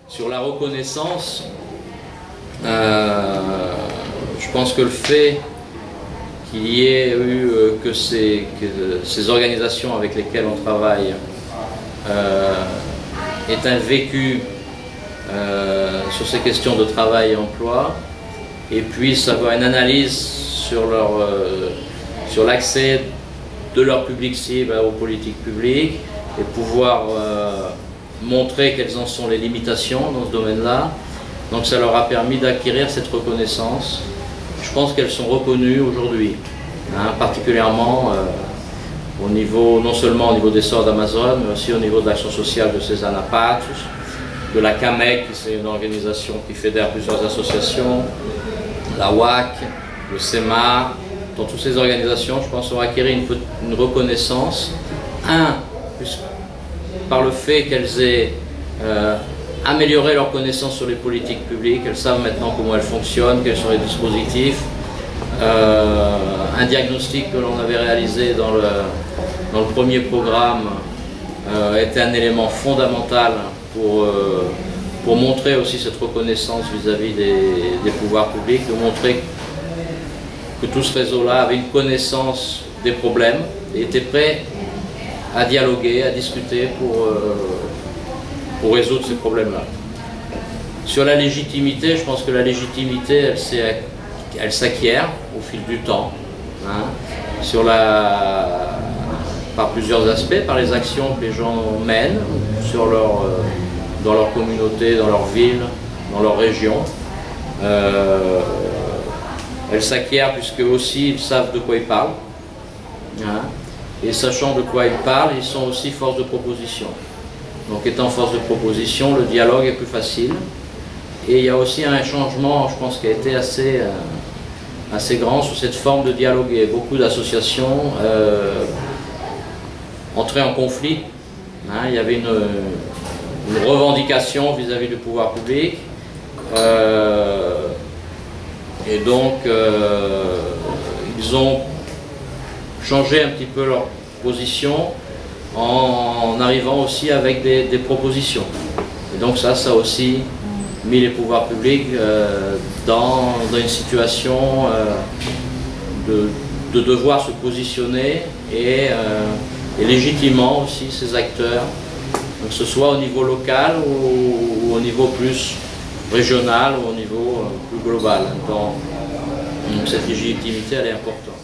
Sur la reconnaissance, je pense que le fait qu'il y ait eu que ces organisations avec lesquelles on travaille aient un vécu sur ces questions de travail et emploi, et puissent avoir une analyse sur l'accès de leur public cible aux politiques publiques, et pouvoir montrer quelles en sont les limitations dans ce domaine-là. Donc ça leur a permis d'acquérir cette reconnaissance. Je pense qu'elles sont reconnues aujourd'hui, hein, particulièrement au niveau, non seulement au niveau des sorts d'Amazon, mais aussi au niveau de l'action sociale de Cézanne Apatos, de la CAMEC, c'est une organisation qui fédère plusieurs associations, la WAC, le CEMA. Dans toutes ces organisations, je pense, ont acquis une reconnaissance, par le fait qu'elles aient amélioré leur connaissance sur les politiques publiques, elles savent maintenant comment elles fonctionnent, quels sont les dispositifs. Un diagnostic que l'on avait réalisé dans le premier programme était un élément fondamental pour montrer aussi cette reconnaissance vis-à-vis des pouvoirs publics, de montrer que tout ce réseau-là avait une connaissance des problèmes et était prêt à dialoguer, à discuter pour résoudre ces problèmes-là. Sur la légitimité, je pense que la légitimité, elle s'acquiert au fil du temps, hein, par plusieurs aspects, par les actions que les gens mènent dans leur communauté, dans leur ville, dans leur région. Elle s'acquiert puisque aussi ils savent de quoi ils parlent, hein, et sachant de quoi ils parlent, ils sont aussi force de proposition. Donc étant force de proposition, le dialogue est plus facile, et il y a aussi un changement, je pense, qui a été assez grand sur cette forme de dialogue. Beaucoup d'associations entraient en conflit, hein, il y avait une revendication vis-à-vis du pouvoir public. Et donc, ils ont changé un petit peu leur position en arrivant aussi avec des propositions. Et donc ça a aussi mis les pouvoirs publics dans une situation de devoir se positionner et légitimement aussi ces acteurs, que ce soit au niveau local ou au niveau plus régional ou au niveau plus global. Donc cette légitimité, elle est importante.